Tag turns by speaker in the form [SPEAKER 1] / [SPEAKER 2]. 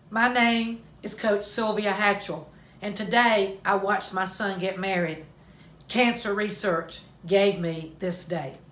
[SPEAKER 1] My name is Coach Sylvia Hatchell, and today I watched my son get married. Cancer research gave me this day.